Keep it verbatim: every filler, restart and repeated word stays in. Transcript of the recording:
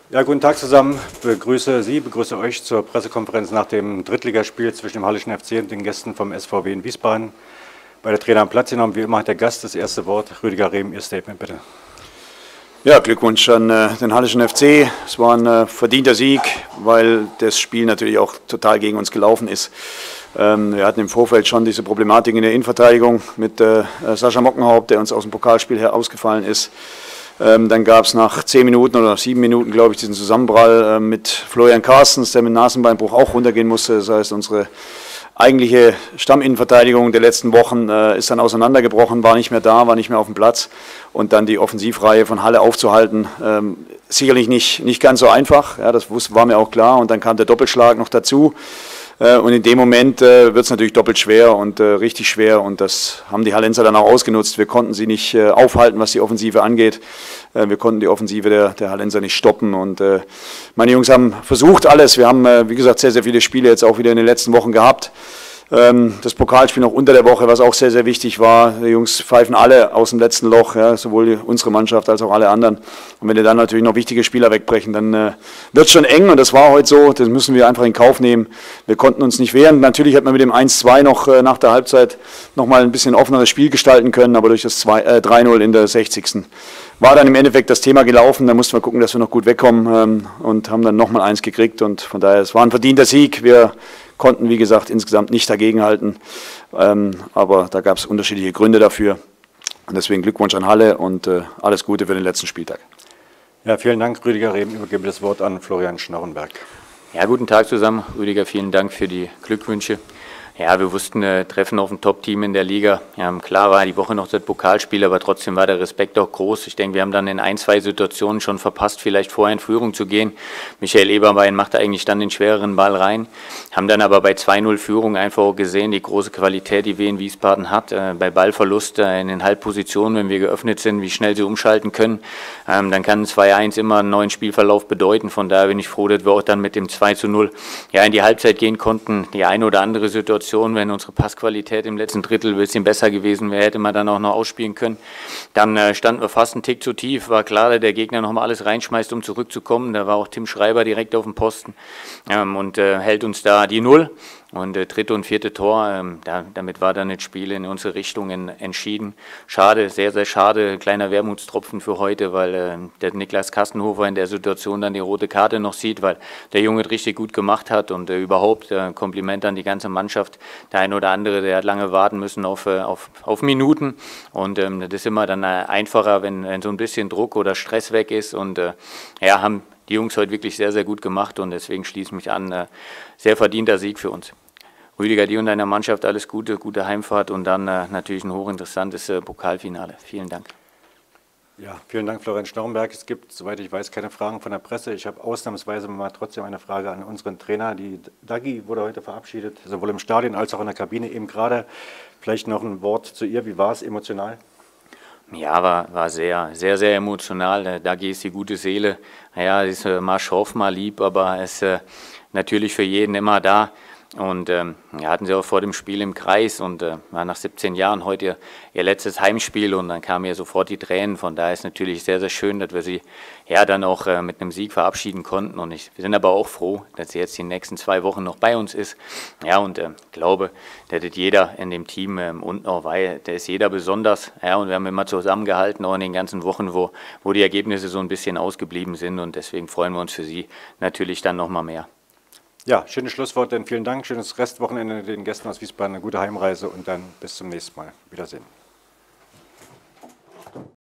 Ja, guten Tag zusammen. Ich begrüße Sie, begrüße euch zur Pressekonferenz nach dem Drittligaspiel zwischen dem Hallischen F C und den Gästen vom S V W in Wiesbaden. Beide Trainer am Platz genommen. Wie immer hat der Gast das erste Wort. Rüdiger Rehm, Ihr Statement bitte. Ja, Glückwunsch an äh, den Hallischen F C. Es war ein äh, verdienter Sieg, weil das Spiel natürlich auch total gegen uns gelaufen ist. Ähm, wir hatten im Vorfeld schon diese Problematik in der Innenverteidigung mit äh, Sascha Mockenhaupt, der uns aus dem Pokalspiel her ausgefallen ist. Ähm, dann gab es nach zehn Minuten oder sieben Minuten, glaube ich, diesen Zusammenprall äh, mit Florian Carstens, der mit Nasenbeinbruch auch runtergehen musste. Das heißt, unsere eigentliche Stamminnenverteidigung der letzten Wochen äh, ist dann auseinandergebrochen, war nicht mehr da, war nicht mehr auf dem Platz. Und dann die Offensivreihe von Halle aufzuhalten, ähm, sicherlich nicht, nicht ganz so einfach, ja, das war mir auch klar. Und dann kam der Doppelschlag noch dazu. Äh, und in dem Moment äh, wird es natürlich doppelt schwer und äh, richtig schwer. Und das haben die Hallenser dann auch ausgenutzt. Wir konnten sie nicht äh, aufhalten, was die Offensive angeht. Äh, wir konnten die Offensive der, der Hallenser nicht stoppen. Und äh, meine Jungs haben versucht alles. Wir haben, äh, wie gesagt, sehr, sehr viele Spiele jetzt auch wieder in den letzten Wochen gehabt. Das Pokalspiel noch unter der Woche, was auch sehr, sehr wichtig war. Die Jungs pfeifen alle aus dem letzten Loch, ja, sowohl unsere Mannschaft als auch alle anderen. Und wenn dir dann natürlich noch wichtige Spieler wegbrechen, dann äh, wird es schon eng. Und das war heute so, das müssen wir einfach in Kauf nehmen. Wir konnten uns nicht wehren. Natürlich hat man mit dem eins zwei noch äh, nach der Halbzeit nochmal ein bisschen offeneres Spiel gestalten können, aber durch das drei null in der sechzigsten war dann im Endeffekt das Thema gelaufen. Da mussten wir gucken, dass wir noch gut wegkommen ähm, und haben dann nochmal eins gekriegt. Und von daher, es war ein verdienter Sieg. Wir konnten, wie gesagt, insgesamt nicht dagegenhalten, ähm, aber da gab es unterschiedliche Gründe dafür. Und deswegen Glückwunsch an Halle und äh, alles Gute für den letzten Spieltag. Ja, vielen Dank, Rüdiger Rehm. Ich übergebe das Wort an Florian Schnorrenberg. Ja, guten Tag zusammen. Rüdiger, vielen Dank für die Glückwünsche. Ja, wir wussten, äh, Treffen auf ein Top-Team in der Liga. Ja, klar war die Woche noch das Pokalspiel, aber trotzdem war der Respekt auch groß. Ich denke, wir haben dann in ein, zwei Situationen schon verpasst, vielleicht vorher in Führung zu gehen. Michael Eberbein machte eigentlich dann den schwereren Ball rein, haben dann aber bei zwei null Führung einfach auch gesehen, die große Qualität, die wir in Wiesbaden hat, äh, bei Ballverlust äh, in den Halbpositionen, wenn wir geöffnet sind, wie schnell sie umschalten können. Ähm, dann kann ein zwei eins immer einen neuen Spielverlauf bedeuten. Von daher bin ich froh, dass wir auch dann mit dem zwei zu null ja, in die Halbzeit gehen konnten. Die eine oder andere Situation, wenn unsere Passqualität im letzten Drittel ein bisschen besser gewesen wäre, hätte man dann auch noch ausspielen können. Dann äh, standen wir fast einen Tick zu tief. War klar, dass der Gegner nochmal alles reinschmeißt, um zurückzukommen. Da war auch Tim Schreiber direkt auf dem Posten ähm, und äh, hält uns da die Null. Und äh, dritte und vierte Tor, ähm, da, damit war dann das Spiel in unsere Richtung in, entschieden. Schade, sehr, sehr schade, kleiner Wermutstropfen für heute, weil äh, der Niklas Kastenhofer in der Situation dann die rote Karte noch sieht, weil der Junge es richtig gut gemacht hat und äh, überhaupt äh, Kompliment an die ganze Mannschaft. Der ein oder andere, der hat lange warten müssen auf, äh, auf, auf Minuten und ähm, das ist immer dann äh, einfacher, wenn, wenn so ein bisschen Druck oder Stress weg ist und äh, ja, haben die Jungs heute wirklich sehr, sehr gut gemacht und deswegen schließe ich mich an, äh, sehr verdienter Sieg für uns. Rüdiger, dir und deiner Mannschaft alles Gute, gute Heimfahrt und dann äh, natürlich ein hochinteressantes äh, Pokalfinale. Vielen Dank. Ja, vielen Dank, Florian Schnorrenberg. Es gibt, soweit ich weiß, keine Fragen von der Presse. Ich habe ausnahmsweise mal trotzdem eine Frage an unseren Trainer. Die Dagi wurde heute verabschiedet, sowohl im Stadion als auch in der Kabine eben gerade. Vielleicht noch ein Wort zu ihr. Wie war es emotional? Ja, war, war sehr, sehr, sehr emotional. Dagi ist die gute Seele. Ja, sie ist äh, mal schroff, mal lieb, aber ist äh, natürlich für jeden immer da. Und ähm, ja, hatten sie auch vor dem Spiel im Kreis und äh, war nach siebzehn Jahren heute ihr, ihr letztes Heimspiel und dann kamen ja sofort die Tränen. Von daher ist natürlich sehr, sehr schön, dass wir sie ja dann auch äh, mit einem Sieg verabschieden konnten. Und ich, wir sind aber auch froh, dass sie jetzt die nächsten zwei Wochen noch bei uns ist. Ja, und äh, glaube, dass das jeder in dem Team ähm, unten auch weiß, der ist jeder besonders. Ja, und wir haben immer zusammengehalten, auch in den ganzen Wochen, wo, wo die Ergebnisse so ein bisschen ausgeblieben sind. Und deswegen freuen wir uns für sie natürlich dann nochmal mehr. Ja, schönes Schlusswort, denn vielen Dank. Schönes Restwochenende den Gästen aus Wiesbaden, eine gute Heimreise und dann bis zum nächsten Mal. Wiedersehen.